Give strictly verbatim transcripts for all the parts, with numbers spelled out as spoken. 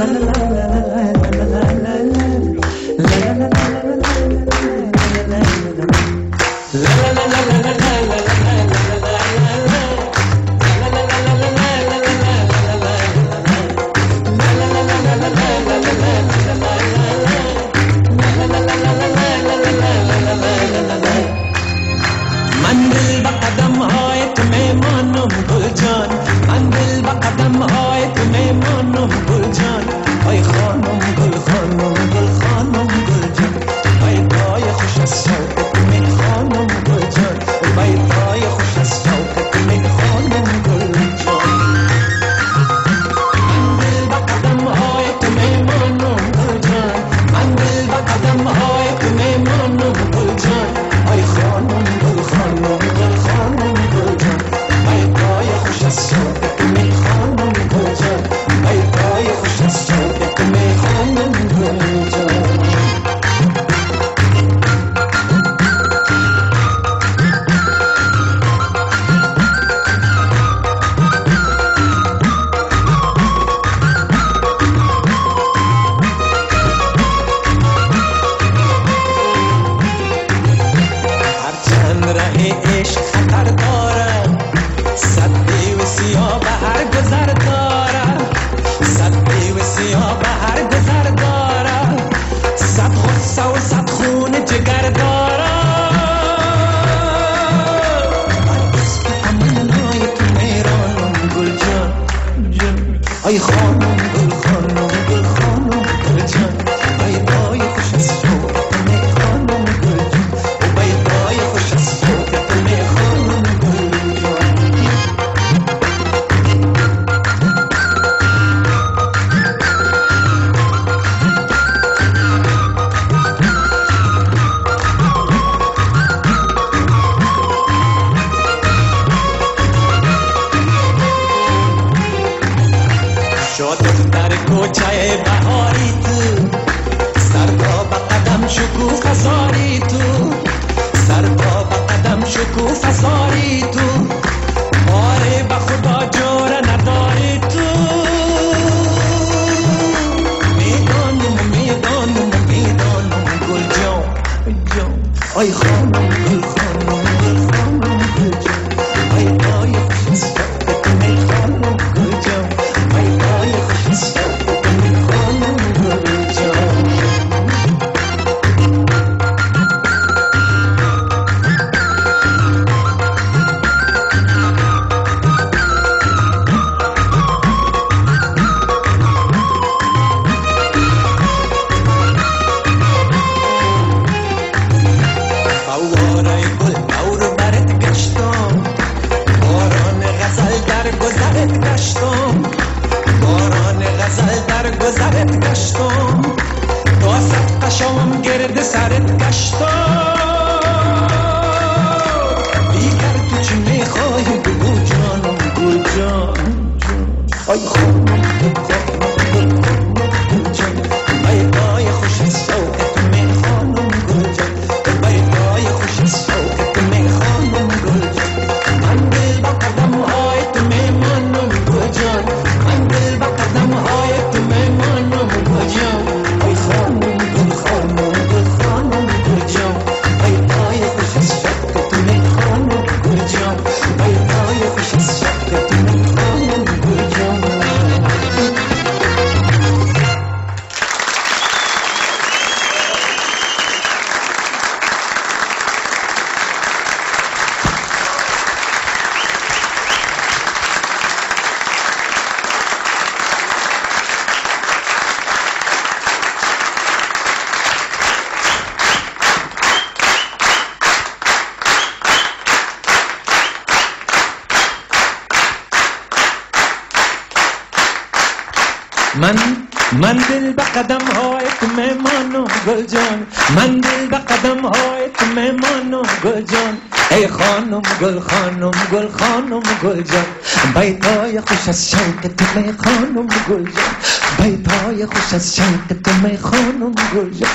من من دل به قدم های تو میمانم گل جان، من دل به قدم های تو میمانم گل جان. ای خانم گل خانم گل خانم گل جان، بیتای خوش از شوق تو می خانم گل جان، بیتای خوش از شوق تو می خانم گل جان،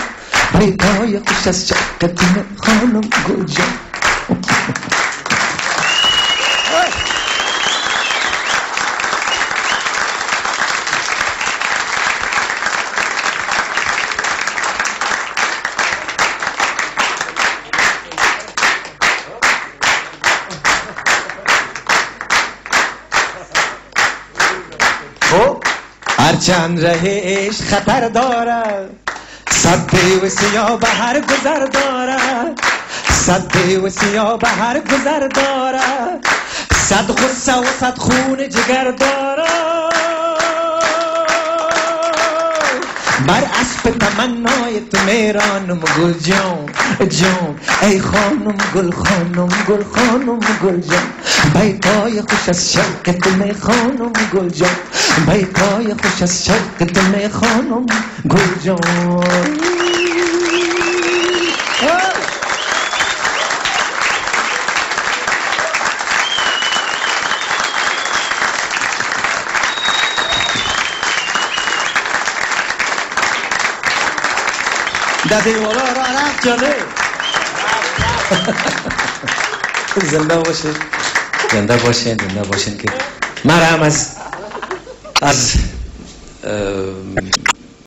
بیتای خوش از شوق تو می خانم گل جان. هرچند رهش خطر دارد صد دیو سیاه به هر گذر دارد صد دیو سیاه به هر گذر دارد صد غصه و صد خون جگر دارد بر اسب تمنای تو میرانم گل جان جان ای خانم گل خانم گل خانم گل جان بیتای خوش از شوق تو می خانم گل جان بیتای خوش از شوق تو می خانم گل جان دادی والا را رفت جانه زنده باشین زنده باشین زنده باشین که من هم از از